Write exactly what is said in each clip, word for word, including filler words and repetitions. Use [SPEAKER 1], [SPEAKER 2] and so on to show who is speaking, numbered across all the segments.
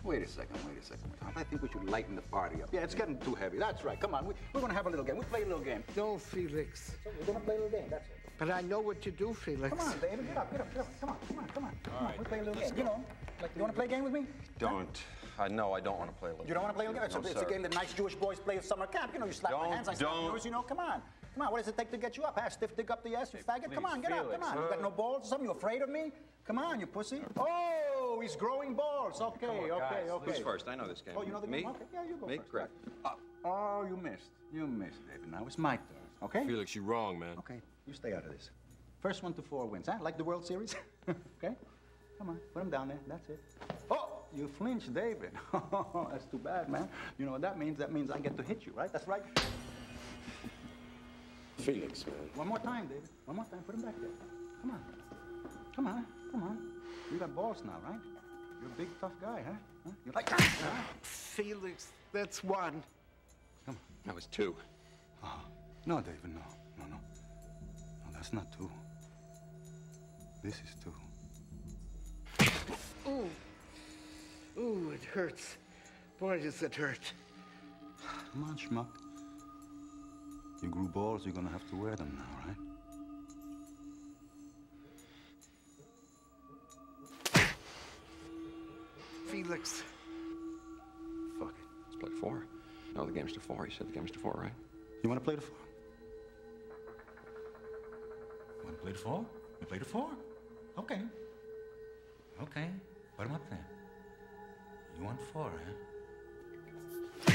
[SPEAKER 1] Wait a second, wait a second. I think we should lighten the party up. Yeah, it's getting too heavy. That's right. Come on, we, we're gonna have a little game. We play a little game.
[SPEAKER 2] No, Felix.
[SPEAKER 1] So we're gonna play a little game, that's it.
[SPEAKER 2] But I know what you do, Felix.
[SPEAKER 1] Come on, David, get up, get up, get up. Come on, come on, come on. Come
[SPEAKER 3] All
[SPEAKER 1] on,
[SPEAKER 3] right,
[SPEAKER 1] we'll play a little
[SPEAKER 3] let's
[SPEAKER 1] game.
[SPEAKER 3] go.
[SPEAKER 1] You know, like, you wanna play a game with me?
[SPEAKER 3] Don't. I know I don't want to play a little
[SPEAKER 1] You don't wanna play a game? It's,
[SPEAKER 3] No,
[SPEAKER 1] a, it's
[SPEAKER 3] sir.
[SPEAKER 1] a game that nice Jewish boys play at summer camp. You know, you slap my
[SPEAKER 3] Don't,
[SPEAKER 1] hands, I slap
[SPEAKER 3] don't.
[SPEAKER 1] yours, you know, come on. Come on, what does it take to get you up? Huh? Stiff dick up the ass, you faggot? Come
[SPEAKER 3] please,
[SPEAKER 1] on, get up,
[SPEAKER 3] Felix,
[SPEAKER 1] come on. You got
[SPEAKER 3] huh?
[SPEAKER 1] no balls or something? You afraid of me? Come on, you pussy. Oh, he's growing balls. Okay,
[SPEAKER 3] Come on,
[SPEAKER 1] okay,
[SPEAKER 3] guys.
[SPEAKER 1] okay.
[SPEAKER 3] Who's first? I know this game.
[SPEAKER 1] Oh, you know the
[SPEAKER 3] Me?
[SPEAKER 1] game? Okay, yeah, you go
[SPEAKER 3] Me?
[SPEAKER 1] first.
[SPEAKER 3] Great.
[SPEAKER 1] Uh, oh, you missed. You missed, David. Now it's my turn, okay?
[SPEAKER 4] Felix, you're wrong, man.
[SPEAKER 1] Okay, you stay out of this. First one to four wins, huh? Like the World Series? Okay? Come on, put him down there. That's it. Oh, you flinched, David. That's too bad, man. You know what that means? That means I get to hit you, right? That's right.
[SPEAKER 4] Felix, man.
[SPEAKER 1] One more time, David. One more time. Put him back there. Come on. Come on. Come on. You got balls now, right? You're a big, tough guy, huh? huh? You like that, huh?
[SPEAKER 2] Felix, that's one.
[SPEAKER 1] Come on.
[SPEAKER 4] That was two.
[SPEAKER 1] Oh, no, David, no. No, no. No, that's not two. This is two.
[SPEAKER 2] Ooh. Ooh, it hurts. Boy, does it hurt.
[SPEAKER 1] Come on, schmuck. You grew balls, you're gonna have to wear them now, right?
[SPEAKER 2] Felix.
[SPEAKER 1] Fuck it.
[SPEAKER 4] Let's play four. No, the game's to four. You said the game's to four, right?
[SPEAKER 1] You wanna play the four? You wanna play the four? You play the four? Okay. Okay. Put 'em up there. You want four, huh?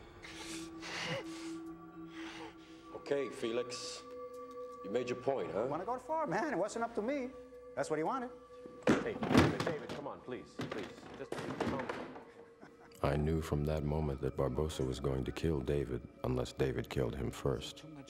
[SPEAKER 5] Okay, Felix. You made your point, huh?
[SPEAKER 1] Wanna go to four, man? It wasn't up to me. That's what he wanted.
[SPEAKER 5] Hey, David, David, come on, please, please. Just come on.
[SPEAKER 6] I knew from that moment that Barbosa was going to kill David unless David killed him first.